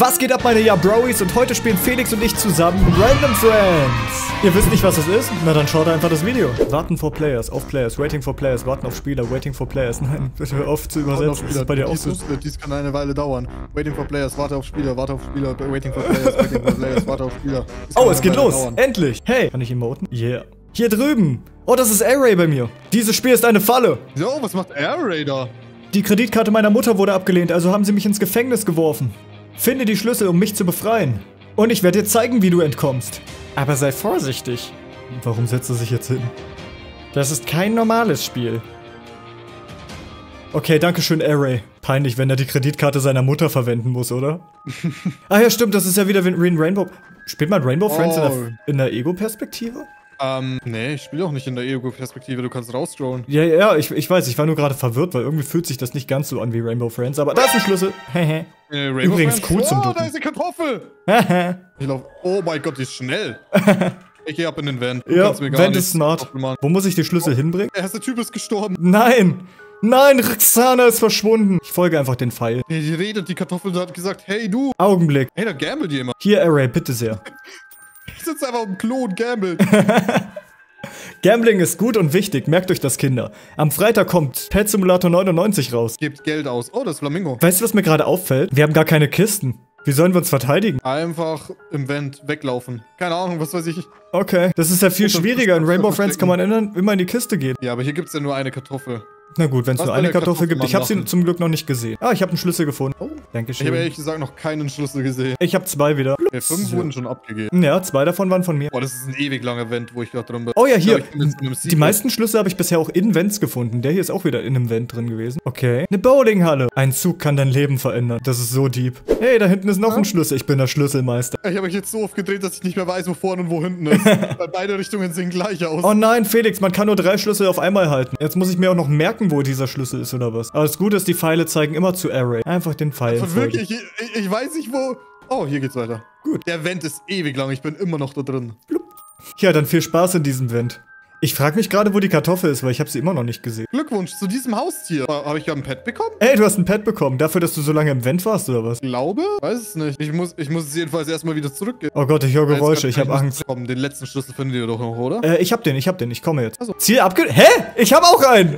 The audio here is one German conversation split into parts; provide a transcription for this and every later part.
Was geht ab, meine Brois? Und heute spielen Felix und ich zusammen Random Friends. Ihr wisst nicht, was das ist? Na dann schaut einfach das Video. Warten for Players, auf Players, waiting for Players, warten auf Spieler, waiting for Players. Nein, bitte hör auf zu übersetzen. Das ist bei dir auch so. Dies kann eine Weile dauern. Waiting for Players, warte auf Spieler, waiting for Players, waiting for Players, warte auf Spieler. Oh, es geht los. Endlich. Hey, kann ich emoten? Yeah. Hier drüben. Oh, das ist Air Ray bei mir. Dieses Spiel ist eine Falle. So, was macht Air Ray da? Die Kreditkarte meiner Mutter wurde abgelehnt, also haben sie mich ins Gefängnis geworfen. Finde die Schlüssel, um mich zu befreien. Und ich werde dir zeigen, wie du entkommst. Aber sei vorsichtig. Warum setzt er sich jetzt hin? Das ist kein normales Spiel. Okay, danke schön, Air Ray. Peinlich, wenn er die Kreditkarte seiner Mutter verwenden muss, oder? Ah ja, stimmt, das ist ja wieder wie in Rainbow. Spielt man Rainbow Friends in der Ego-Perspektive? Nee, ich spiele auch nicht in der Ego-Perspektive, du kannst rausscrollen. Ja, ich weiß, ich war nur gerade verwirrt, weil irgendwie fühlt sich das nicht ganz so an wie Rainbow Friends, aber da ist ein Schlüssel. Hehe. Übrigens Friends. cool zum Ducken. Ducken. Da ist die Kartoffel! Ich lauf, oh mein Gott, die ist schnell. Ich geh ab in den Van. Ja, Van ist smart. Wo muss ich die Schlüssel hinbringen? Der erste Typ ist gestorben. Nein! Nein, Roxana ist verschwunden. Ich folge einfach den Pfeil. Die redet, die Kartoffel hat gesagt, hey du. Augenblick. Hey, da gambelt jemand. Hier, Array, bitte sehr. Ich sitze einfach im Klo und gambelt. Gambling ist gut und wichtig, merkt euch das, Kinder. Am Freitag kommt Pet Simulator 99 raus. Gebt Geld aus. Oh, das ist Flamingo. Weißt du, was mir gerade auffällt? Wir haben gar keine Kisten. Wie sollen wir uns verteidigen? Einfach im Vent weglaufen. Keine Ahnung, was weiß ich. Okay, das ist ja viel schwieriger. In Rainbow Friends kann man immer in die Kiste gehen. Ja, aber hier gibt's ja nur eine Kartoffel. Na gut, wenn es nur eine Kartoffel gibt. Ich habe sie zum Glück noch nicht gesehen. Ah, ich habe einen Schlüssel gefunden. Oh, danke schön. Ich habe ehrlich gesagt noch keinen Schlüssel gesehen. Ich habe 2 wieder. 5 wurden schon abgegeben. Ja, 2 davon waren von mir. Boah, das ist ein ewig langer Vent, wo ich gerade drin bin. Oh ja, hier. Die meisten Schlüssel habe ich bisher auch in Vents gefunden. Der hier ist auch wieder in einem Vent drin gewesen. Okay. Eine Bowlinghalle. Ein Zug kann dein Leben verändern. Das ist so deep. Hey, da hinten ist noch ein Schlüssel. Ich bin der Schlüsselmeister. Ich habe mich jetzt so oft gedreht, dass ich nicht mehr weiß, wo vorne und wo hinten ist. Weil beide Richtungen sehen gleich aus. Oh nein, Felix, man kann nur 3 Schlüssel auf einmal halten. Jetzt muss ich mir auch noch merken, wo dieser Schlüssel ist oder was. Aber das Gute ist, die Pfeile zeigen immer zu Array. Einfach den Pfeil. Also wirklich, ich weiß nicht wo. Oh, hier geht's weiter. Gut. Der Vent ist ewig lang, ich bin immer noch da drin. Blub. Ja, dann viel Spaß in diesem Vent. Ich frage mich gerade, wo die Kartoffel ist, weil ich habe sie immer noch nicht gesehen. Glückwunsch zu diesem Haustier. Habe ich ja ein Pet bekommen? Ey, du hast ein Pet bekommen. Dafür, dass du so lange im Vent warst, oder was? Glaube? Weiß es nicht. Ich muss es jedenfalls erstmal wieder zurückgehen. Oh Gott, ich höre Geräusche. Ich habe Angst. Komm, den letzten Schlüssel findet ihr doch noch, oder? Ich hab den. Ich komme jetzt. Also. Ziel Hä? Ich habe auch einen!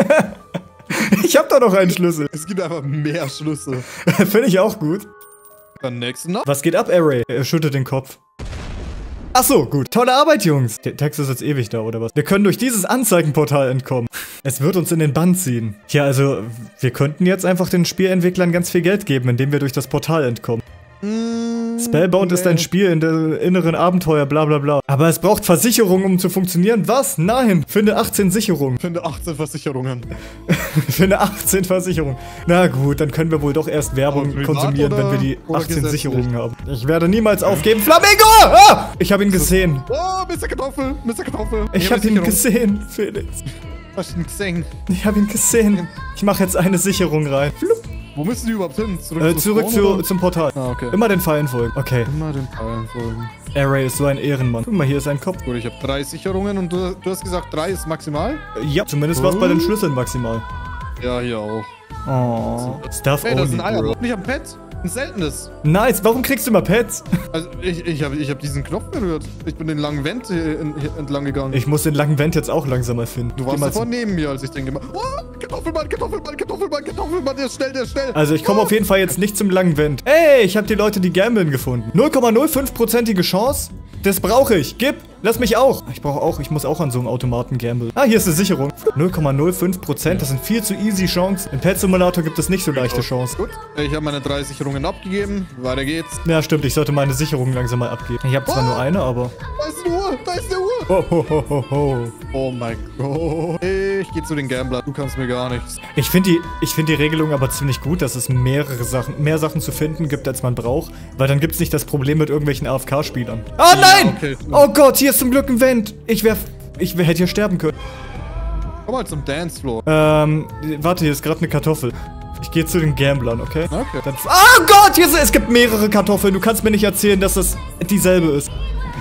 Ich hab da noch einen Schlüssel. Es gibt einfach mehr Schlüssel. Finde ich auch gut. Dann nächsten noch. Was geht ab, Array? Er schüttelt den Kopf. Ach so, gut. Tolle Arbeit, Jungs. Der Text ist jetzt ewig da, oder was? Wir können durch dieses Anzeigenportal entkommen. Es wird uns in den Bann ziehen. Ja, also, wir könnten jetzt einfach den Spielentwicklern ganz viel Geld geben, indem wir durch das Portal entkommen. Spellbound ist ein Spiel in der inneren Abenteuer, bla bla bla. Aber es braucht Versicherungen, um zu funktionieren. Was? Nein. Finde 18 Sicherungen. Finde 18 Versicherungen. Finde 18 Versicherungen. Na gut, dann können wir wohl doch erst Werbung konsumieren, wenn wir die 18 Sicherungen haben. Ich werde niemals aufgeben. Flamingo! Ah! Ich habe ihn gesehen. Oh, Mr. Kartoffel, Mr. Kartoffel. Ich habe ihn gesehen, Felix. Hast du ihn gesehen? Ich habe ihn gesehen. Ich mache jetzt eine Sicherung rein. Flup. Wo müssen die überhaupt hin? Zurück zum Portal. Ah, okay. Immer den Pfeilen folgen. Okay. Immer den Pfeilen folgen. Array ist so ein Ehrenmann. Guck mal, hier ist ein Kopf. Gut, ich habe 3 Sicherungen und du hast gesagt, 3 ist maximal? Ja, zumindest war es bei den Schlüsseln maximal. Ja, hier auch. Oh. Stuff Ey, das ist only, ein Eier. bro. Ich hab ein Pet. Ein seltenes. Nice, warum kriegst du immer Pets? Also, ich hab diesen Knopf berührt. Ich bin den langen Vent hier entlang gegangen. Ich muss den langen Vent jetzt auch langsam mal finden. Du warst davor neben mir, als ich den gemacht habe. Oh, Kartoffelmann, der ist schnell, der ist schnell. Also ich komme auf jeden Fall jetzt nicht zum langen Vent. Ey, ich habe die Leute, die gambeln gefunden. 0,05%ige Chance? Das brauche ich. Gib, lass mich auch. Ich muss auch an so einem Automaten gambeln. Ah, hier ist eine Sicherung. 0,05%, das sind viel zu easy Chancen. Im Pet Simulator gibt es nicht so leichte Chancen. Gut, ich habe meine 3 Sicherungen abgegeben. Weiter geht's. Ja, stimmt, ich sollte meine Sicherungen langsam mal abgeben. Ich habe zwar nur eine, aber... Da ist eine Uhr, da ist eine Uhr. Ho, ho, ho, ho, ho. Oh mein Gott. Ich gehe zu den Gamblern. Du kannst mir gar nichts. Ich finde die Regelung aber ziemlich gut, dass es mehr Sachen zu finden gibt, als man braucht. Weil dann gibt es nicht das Problem mit irgendwelchen AFK-Spielern. Oh nein! Ja, okay. Oh Gott, hier ist zum Glück ein Vent. Ich hätte hier sterben können. Komm mal zum Dancefloor. Warte, hier ist gerade eine Kartoffel. Ich gehe zu den Gamblern, okay? Okay. Oh Gott, es gibt mehrere Kartoffeln. Du kannst mir nicht erzählen, dass das dieselbe ist.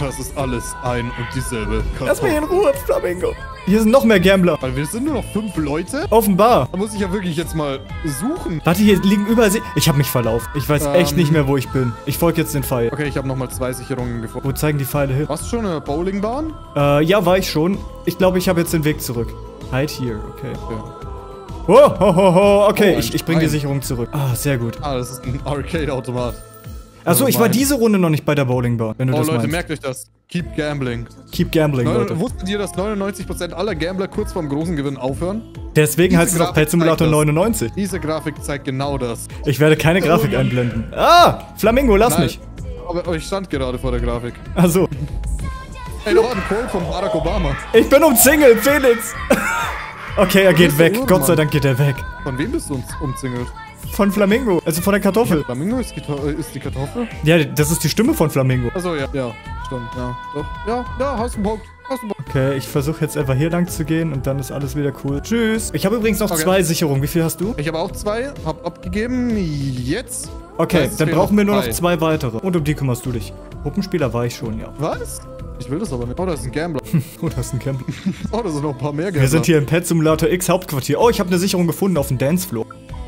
Das ist alles ein und dieselbe Kartoffel. Lass mich in Ruhe, Flamingo. Hier sind noch mehr Gambler. Weil wir sind nur noch 5 Leute. Offenbar. Da muss ich ja wirklich jetzt mal suchen. Warte, hier liegen überall Ich habe mich verlaufen. Ich weiß echt nicht mehr, wo ich bin. Ich folge jetzt den Pfeil. Okay, ich habe nochmal 2 Sicherungen gefunden. Wo zeigen die Pfeile hin? Warst du schon in der Bowlingbahn? Ja, war ich schon. Ich glaube, ich habe jetzt den Weg zurück. Halt hier, okay. Ja. Oh, ho, ho, ho. Okay, Oh, ich bringe die Sicherung zurück. Ah, sehr gut. Ah, das ist ein Arcade-Automat. Achso, ich war diese Runde noch nicht bei der Bowlingbahn, wenn du das Leute, meinst. merkt euch das. Keep gambling. Keep gambling, Leute. Wusstet ihr, dass 99% aller Gambler kurz vorm großen Gewinn aufhören? Deswegen heißt es auch Grafik Pet Simulator zeigt das. 99. Diese Grafik zeigt genau das. Ich werde keine Grafik einblenden. Ah, Flamingo, lass mich. Aber ich stand gerade vor der Grafik. Achso. Ey, da war ein Call von Barack Obama. Ich bin umzingelt, Felix. Okay, er geht bist du weg. Irrmann. Gott sei Dank geht er weg. Von wem bist du uns umzingelt? Von Flamingo, also von der Kartoffel. Flamingo ist die Kartoffel? Ja, das ist die Stimme von Flamingo. Achso, ja. Ja, stimmt, ja. Doch. Ja, hast einen Punkt. Hast einen Punkt. Okay, ich versuche jetzt einfach hier lang zu gehen und dann ist alles wieder cool. Tschüss. Ich habe übrigens noch 2 Sicherungen. Wie viel hast du? Ich habe auch 2, hab abgegeben. Jetzt. Okay, Das dann fehlen brauchen wir nur noch 3. 2 weitere. Und um die kümmerst du dich. Puppenspieler war ich schon, ja. Was? Ich will das aber nicht. Oh, das ist ein Gambler. Oh, das ist ein Camp. Oh, da sind noch ein paar mehr Gambler. Wir sind hier im Pet Simulator X Hauptquartier. Oh, ich habe eine Sicherung gefunden auf dem Dancefloor.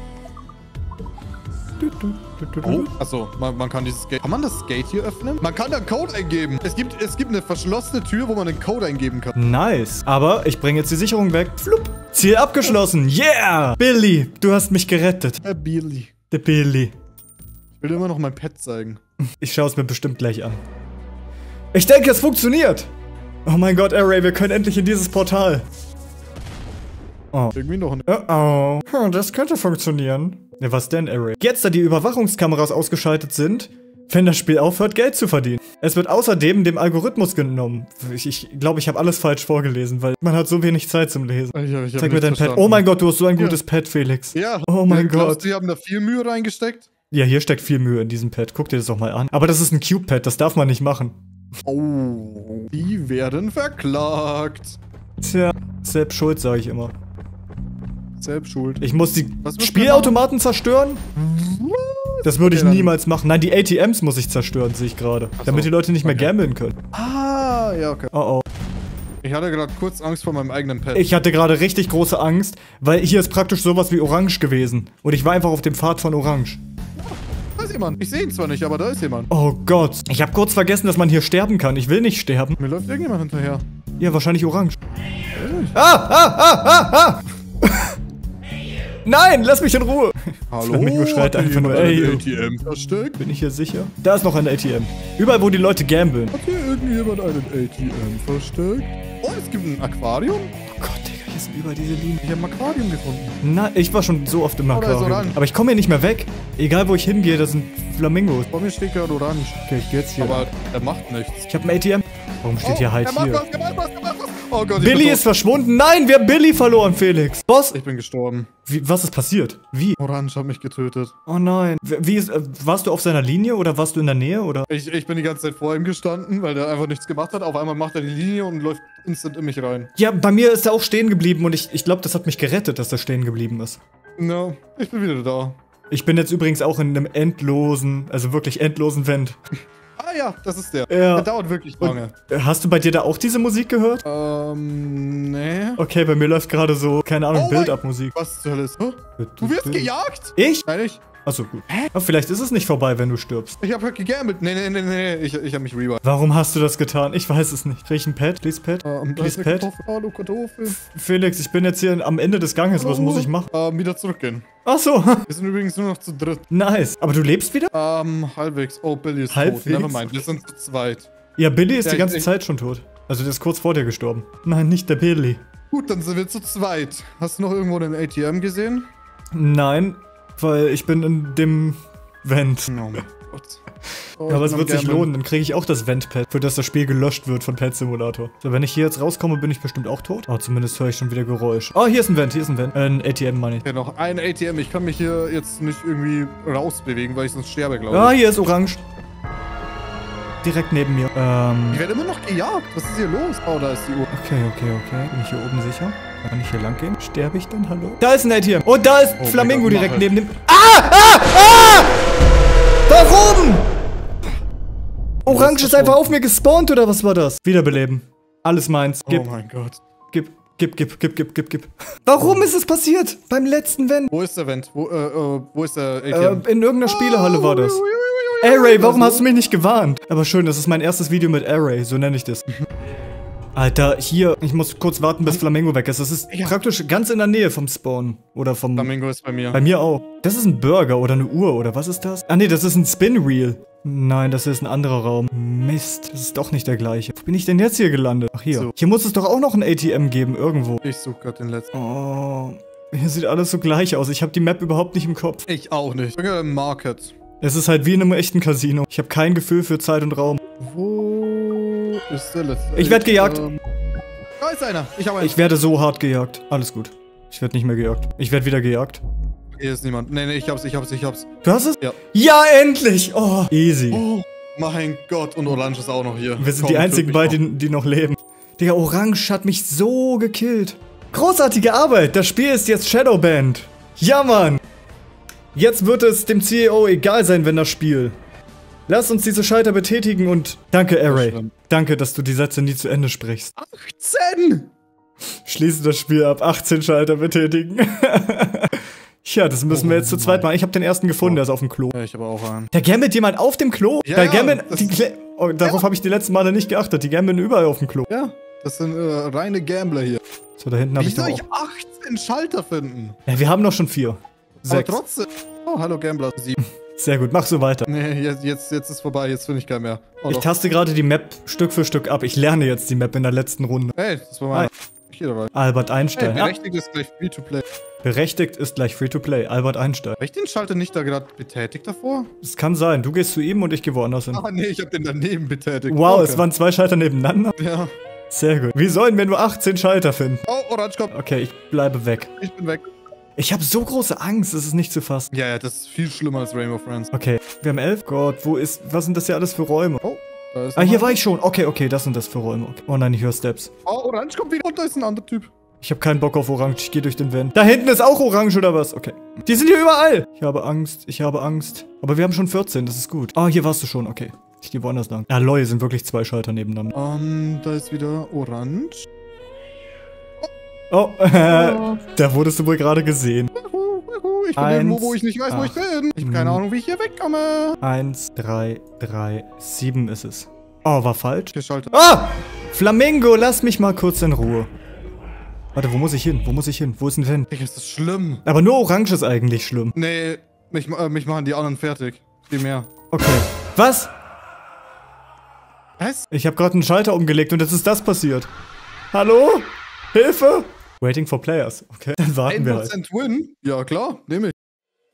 Oh, achso, man kann dieses Gate. Kann man das Gate hier öffnen? Man kann da einen Code eingeben. Es gibt eine verschlossene Tür, wo man den Code eingeben kann. Nice. Aber ich bringe jetzt die Sicherung weg. Flupp. Ziel abgeschlossen. Yeah! Billy, du hast mich gerettet. Herr Billy. Der Billy. Ich will dir immer noch mein Pet zeigen. Ich schaue es mir bestimmt gleich an. Ich denke, es funktioniert. Oh mein Gott, Array, wir können endlich in dieses Portal. Oh. Irgendwie noch ein. Oh. Das könnte funktionieren. Ja, was denn, Array? Jetzt, da die Überwachungskameras ausgeschaltet sind, wenn das Spiel aufhört, Geld zu verdienen. Es wird außerdem dem Algorithmus genommen. Ich glaube, ich habe alles falsch vorgelesen, weil man hat so wenig Zeit zum Lesen. Ich Zeig mir dein Pet. Oh mein Gott, du hast so ein gutes Pet, Felix. Ja. Oh mein Glaubst Gott. du, die haben da viel Mühe reingesteckt? Ja, hier steckt viel Mühe in diesem Pet. Guck dir das doch mal an. Aber das ist ein Cube-Pet, das darf man nicht machen. Oh. Die werden verklagt. Tja, selbst schuld, sage ich immer. Selbst schuld. Ich muss die Was wird Spielautomaten zerstören? Das würde ich Okay, dann- niemals machen. Nein, die ATMs muss ich zerstören, sehe ich gerade. Damit die Leute nicht mehr gambeln können. Ah, ja, okay. Oh oh. Ich hatte gerade kurz Angst vor meinem eigenen Pet. Ich hatte gerade richtig große Angst, weil hier ist praktisch sowas wie Orange gewesen. Und ich war einfach auf dem Pfad von Orange. Da ist jemand. Ich sehe ihn zwar nicht, aber da ist jemand. Oh Gott. Ich habe kurz vergessen, dass man hier sterben kann. Ich will nicht sterben. Mir läuft irgendjemand hinterher. Ja, wahrscheinlich Orange. Ah! Nein, lass mich in Ruhe. Hallo? Flamingo schreit Hat einfach hier nur, jemand ey. ein ATM versteckt? Bin ich hier sicher? Da ist noch ein ATM. Überall, wo die Leute gambeln. Hat hier irgendjemand einen ATM versteckt? Oh, es gibt ein Aquarium? Oh Gott, Digga, hier sind überall diese Linien. Ich habe ein Aquarium gefunden. Na, ich war schon so oft im da ist Aquarium. orange. Aber ich komme hier nicht mehr weg. Egal, wo ich hingehe, das sind Flamingos. Vor mir steht gerade orange. Okay, ich geh jetzt hier. Aber er macht nichts. Ich habe ein ATM. Warum steht hier halt er macht hier? was, er macht was, er macht was. Oh Gott, ich Billy bin ist verschwunden. Nein, wir haben Billy verloren, Felix. Boss, tot. Ich bin gestorben. was ist passiert? Wie? Orange hat mich getötet. Oh nein. Wie ist, warst du auf seiner Linie oder warst du in der Nähe oder? Ich bin die ganze Zeit vor ihm gestanden, weil der einfach nichts gemacht hat. Auf einmal macht er die Linie und läuft instant in mich rein. Ja, bei mir ist er auch stehen geblieben und ich glaube, das hat mich gerettet, dass er stehen geblieben ist. No, ich bin wieder da. Ich bin jetzt übrigens auch in einem endlosen, also wirklich endlosen Vent. Ah ja, das ist der. Ja. Der dauert wirklich lange. Hast du bei dir da auch diese Musik gehört? Nee. Okay, bei mir läuft gerade so, keine Ahnung, Oh mein- Build-Up-Musik. Was zur Hölle ist? Hä? Du wirst gejagt? Ich? Nein, ich. Achso, gut. Aber vielleicht ist es nicht vorbei, wenn du stirbst. Ich hab halt gegambelt. Nee. Ich hab mich rewatcht. Warum hast du das getan? Ich weiß es nicht. Krieg ich ein Pad? Please Pad? Da ist Please eine Pad? Kartoffel. Hallo, Kartoffel. Felix, ich bin jetzt hier am Ende des Ganges. Was muss ich machen? Wieder zurückgehen. Achso. Wir sind übrigens nur noch zu dritt. Nice. Aber du lebst wieder? Halbwegs. Oh, Billy ist Halbwegs? tot. Nevermind, wir sind zu zweit. Ja, Billy ist Ja, die ganze ich- Zeit schon tot. Also der ist kurz vor dir gestorben. Nein, nicht der Billy. Gut, dann sind wir zu zweit. Hast du noch irgendwo den ATM gesehen? Nein, weil ich bin in dem Vent. Oh mein Gott. Oh, Aber ich es bin wird am sich Gamblen. lohnen, dann kriege ich auch das Vent-Pad, für das Spiel gelöscht wird von Pet Simulator. So, wenn ich hier jetzt rauskomme, bin ich bestimmt auch tot. Oh, zumindest höre ich schon wieder Geräusch. Oh, hier ist ein Vent, hier ist ein Vent. Ein ATM, meine ich. Ja, noch ein ATM. Ich kann mich hier jetzt nicht irgendwie rausbewegen, weil ich sonst sterbe, glaube Ah, ich. hier ist orange. Direkt neben mir. Ich werde immer noch gejagt. Was ist hier los? Oh, da ist die Uhr. Okay. Bin ich hier oben sicher? Kann ich hier lang gehen? Sterbe ich dann? Hallo? Da ist ein ATM. Und da ist Oh Flamingo mein Gott, direkt mach neben dem... Ah! Warum? Orange ist einfach auf mir gespawnt, oder was war das? Wiederbeleben. Alles meins. Gib, Oh mein Gott. gib. Warum ist es passiert? Beim letzten Vent. Wo ist der Vent? Wo ist der ATM? In irgendeiner Spielehalle war das. Array, warum hast du mich nicht gewarnt? Aber schön, das ist mein erstes Video mit Array, so nenne ich das. Alter, hier, ich muss kurz warten, bis Flamingo weg ist. Das ist praktisch ganz in der Nähe vom Spawn. Oder vom... Flamingo ist bei mir. Bei mir auch. Das ist ein Burger oder eine Uhr, oder was ist das? Ah nee, das ist ein Spin Wheel. Nein, das ist ein anderer Raum. Mist, das ist doch nicht der gleiche. Wo bin ich denn jetzt hier gelandet? Ach, hier. So. Hier muss es doch auch noch ein ATM geben, irgendwo. Ich suche gerade den letzten. Oh, hier sieht alles so gleich aus. Ich habe die Map überhaupt nicht im Kopf. Ich auch nicht. Ich bin im Market. Es ist halt wie in einem echten Casino. Ich habe kein Gefühl für Zeit und Raum. Wo ist der letzte? Ich werde gejagt. Da ist einer. Ich habe einen. Ich werde so hart gejagt. Alles gut. Ich werde nicht mehr gejagt. Ich werde wieder gejagt. Hier ist niemand. Nee, ich hab's. Du hast es? Ja. Ja, endlich! Oh, easy. Oh mein Gott. Und Orange ist auch noch hier. Wir sind die einzigen beiden, die noch leben. Digga, Orange hat mich so gekillt. Großartige Arbeit. Das Spiel ist jetzt Shadowbanned. Ja, Mann. Jetzt wird es dem CEO egal sein, wenn das Spiel. Lass uns diese Schalter betätigen und... Danke, Array. Danke, dass du die Sätze nie zu Ende sprichst. 18! Schließe das Spiel ab. 18 Schalter betätigen. Ja, das müssen wir jetzt zu zweit machen. Ich habe den ersten gefunden, der ist auf dem Klo. Ja, ich habe auch einen. Da gambelt jemand auf dem Klo? Ja, da ja, gambeln, darauf habe ich die letzten Male nicht geachtet. Die gambeln überall auf dem Klo. Ja, das sind reine Gambler hier. So, da hinten habe Wie ich doch soll auch. ich 18 Schalter finden? Ja, wir haben noch schon 4. Aber 6. trotzdem. Oh, hallo Gambler. 7. Sehr gut, mach so weiter. Nee, jetzt ist vorbei. Jetzt finde ich keinen mehr. Oh, Ich doch. taste gerade die Map Stück für Stück ab. Ich lerne jetzt die Map in der letzten Runde. Hey, das war mein. Ich gehe da rein. Albert Einstein. Hey, Ja. berechtigt ist gleich Free-to-Play. Berechtigt ist gleich Free-to-Play. Albert Einstein. Habe ich den Schalter nicht da gerade betätigt davor? Es kann sein. Du gehst zu ihm und ich gehe woanders hin. Ah, nee, ich habe den daneben betätigt. Wow, Okay. es waren 2 Schalter nebeneinander. Ja. Sehr gut. Wie sollen wir nur 18 Schalter finden? Oh, Orange kommt. Okay, ich bleibe weg. Ich bin weg. Ich habe so große Angst, es ist nicht zu fassen. Ja, das ist viel schlimmer als Rainbow Friends. Okay, wir haben 11. Gott, was sind das hier alles für Räume? Oh, da ist Ah, hier noch war ich schon. Okay, das sind das für Räume. Okay. Oh nein, ich höre Steps. Oh, Orange kommt wieder. Und da ist ein anderer Typ. Ich habe keinen Bock auf Orange. Ich gehe durch den Van. Da hinten ist auch Orange oder was? Okay. Die sind hier überall. Ich habe Angst. Aber wir haben schon 14, das ist gut. Ah, hier warst du schon. Okay. Ich gehe woanders lang. Ah, lol, sind wirklich 2 Schalter nebeneinander. Da ist wieder Orange. Oh, da wurdest du wohl gerade gesehen. Ich bin irgendwo, wo ich nicht weiß, wo ich bin. Ich habe keine Ahnung, wie ich hier wegkomme. 1, 3, 3, 7 ist es. Oh, war falsch. Geschaltet. Ah! Flamingo, lass mich mal kurz in Ruhe. Warte, wo muss ich hin? Wo ist ein Van? Digga, ist das schlimm. Aber nur Orange ist eigentlich schlimm. Nee, mich machen die anderen fertig. Viel mehr. Okay. Was? Was? Ich habe gerade einen Schalter umgelegt und jetzt ist das passiert. Hallo? Hilfe? Waiting for players. Okay, dann warten wir halt. 1% Win? Ja, klar, nehme ich.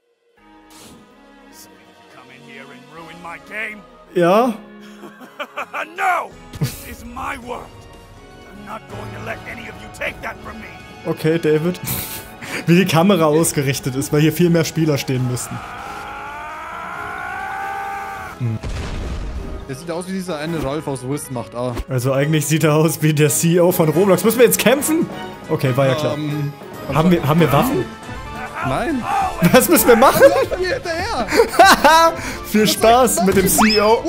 Come in here and ruin my game? Ja? No! This is my world. I'm not going to let any of you take that from me. Okay, David. Wie die Kamera ausgerichtet ist, weil hier viel mehr Spieler stehen müssten. Der sieht aus wie dieser eine Ralf aus Wiz macht A. Also eigentlich sieht er aus wie der CEO von Roblox. Müssen wir jetzt kämpfen? Okay, war ja klar. Haben wir Waffen? Nein. Was müssen wir machen? Ich bin mir hinterher. Viel Spaß mit dem CEO.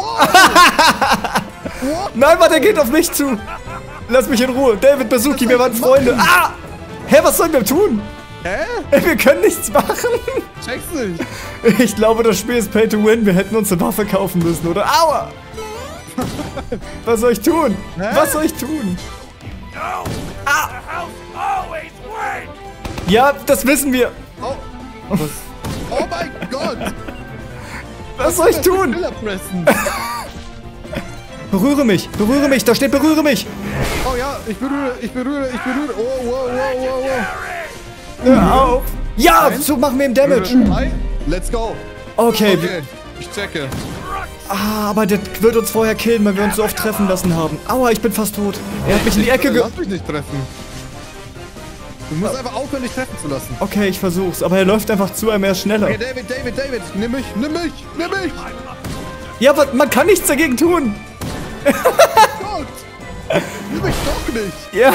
Nein, warte, er geht auf mich zu. Lass mich in Ruhe. David Bazuki, wir waren Freunde. Ah! Hä, was sollen wir tun? Hä? Wir können nichts machen. Check's nicht. Ich glaube, das Spiel ist Pay to Win. Wir hätten uns eine Waffe kaufen müssen, oder? Aua! Was soll ich tun? Was soll ich tun? No! The house always wins! Ja, das wissen wir. Oh. Was? Oh mein Gott. Was soll ich tun? Killer pressen. Berühre mich, da steht berühre mich. Oh ja, ich berühre. Oh, wow. Hör auf. Ja, so machen wir ihm Damage. Let's go. Okay, Okay, ich checke. aber der wird uns vorher killen, weil wir uns so oft treffen lassen haben. Aua, ich bin fast tot. Er hat mich in die Ecke Lass mich nicht treffen. Du musst einfach aufhören, dich treffen zu lassen. Okay, ich versuch's, aber er läuft einfach zu einem, er ist schneller. Okay, David, nimm mich. Ja, aber man kann nichts dagegen tun. Gott. Nimm mich doch nicht. Ja.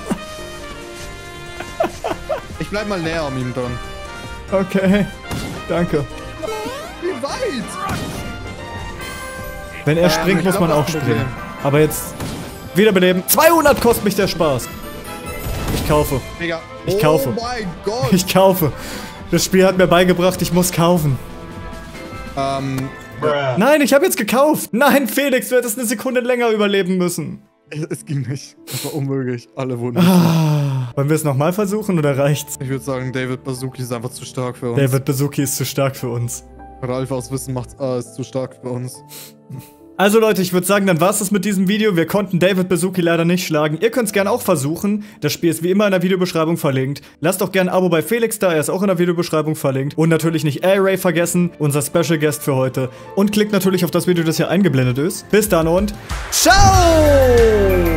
Ich bleib mal näher an ihm dran. Okay, danke. Wie weit? Wenn er springt, ich muss glaub, man das auch ist ein springen. Problem. Aber jetzt wiederbeleben. 200 kostet mich der Spaß. Ich kaufe. Digga. Ich kaufe. Oh mein Gott. Ich kaufe. Das Spiel hat mir beigebracht, ich muss kaufen. Nein, ich habe jetzt gekauft. Nein, Felix, du hättest eine Sekunde länger überleben müssen. Es ging nicht. Das war unmöglich. Alle wurden. Wollen wir es nochmal versuchen oder reicht's? Ich würde sagen, David Baszucki ist einfach zu stark für uns. David Baszucki ist zu stark für uns. Ralf aus Wissen macht ist zu stark für uns. Also Leute, ich würde sagen, dann war's das mit diesem Video. Wir konnten David Baszucki leider nicht schlagen. Ihr könnt es gerne auch versuchen. Das Spiel ist wie immer in der Videobeschreibung verlinkt. Lasst doch gerne ein Abo bei Felix da, er ist auch in der Videobeschreibung verlinkt. Und natürlich nicht A-Ray vergessen, unser Special Guest für heute. Und klickt natürlich auf das Video, das hier eingeblendet ist. Bis dann und ciao!